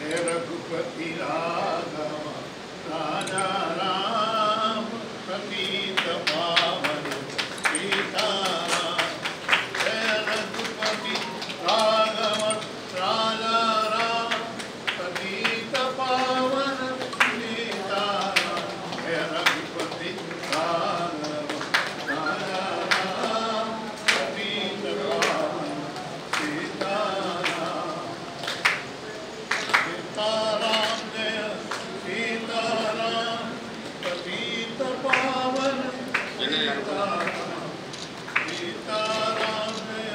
रघुपति राघव राजा राम पतित पावन सीताराम। जय रघुपति राघव राजा राम पतित पावन सीताराम। जय रघुपति राघव राजा राम पतित पावन सीताराम। सीताराम जय सीताराम पतित पावन सीताराम। सीताराम जय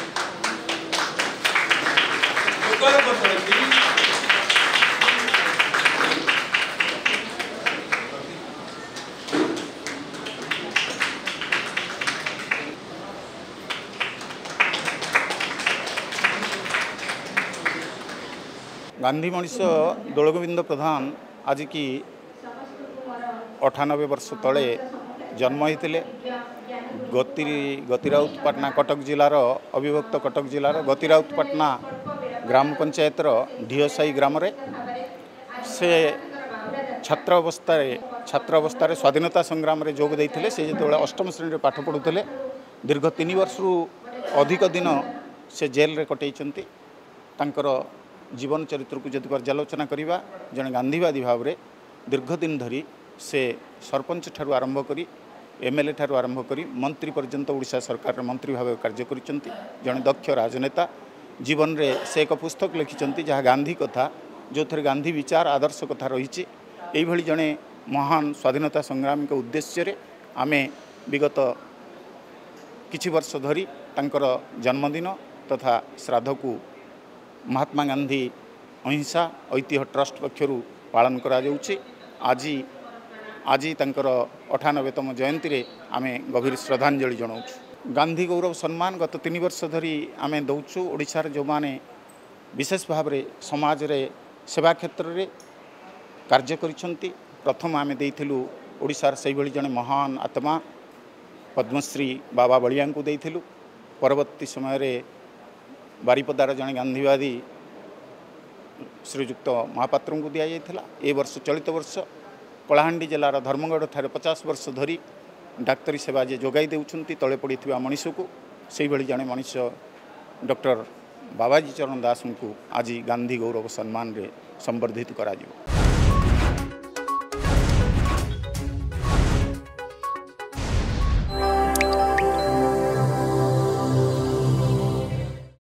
गांधी मनीष दोलगोविंद प्रधान आज की 98 वर्ष तले जन्म होते। गतिराउतपाटना कटक जिलार अविभक्त कटक जिलार गतिराउतपाटना ग्राम पंचायतर ढीओसाई ग्राम रे से छात्र अवस्था स्वाधीनता संग्राम रे जोग देइथिले। से जो अष्टम श्रेणी रे पाठ पढ़ुते दीर्घ 3 वर्ष अधिक दिन से जेल रे कटैचंती। तांकर जीवन चरित्र को जदि पर्यालोचना करवा जड़े गांधीवादी भाव में दीर्घ दिन धरी से सरपंच ठारू आरंभ करी एमएलए ठारू आरंभ करी मंत्री पर्यंत ओडिशा सरकार मंत्री भाव कार्य करिसेंती। जड़े दक्ष राजनेता जीवन रे से एक पुस्तक लिखिसेंती जहाँ गांधी कथा जो थे गांधी विचार आदर्श कथा रही। यही जड़े महान स्वाधीनता संग्रामी के उद्देश्य रे आमे विगत किछि वर्ष धरी तांकर जन्मदिन तथा श्राद्ध को महात्मा गांधी अहिंसा ऐतिह्य ट्रस्ट पक्षर पालन करा जाउछि। आज तांकर 98तम जयंती रे आमे गभीर श्रद्धांजलि जनाऊँ। गांधी गौरव सम्मान गत 3 वर्ष धरी आमे दौचु। ओडिशार जो माने विशेष भाव रे समाज रे सेवा क्षेत्र रे कार्य करिसंती। प्रथम आमे देइथिलु ओडिशार सही भली जने महान आत्मा पद्मश्री बाबा बलिया को देइथिलु। परवर्ती समय रे बारिपदार जड़े गांधीवादी श्रीजुक्त महापात्र को दि जाइथिला। ए वर्ष चलित वर्ष कलाहांडी जिलार धर्मगढ़ ठारे 50 वर्ष धरी डाक्तरी सेवा जे जोगाई देउछंती तले पड़िथिबा मनीष को सेही भली जड़े मनीष डॉक्टर बाबाजी चरण दास को आज गांधी गौरव सम्मान रे संबर्धित करा जिवो।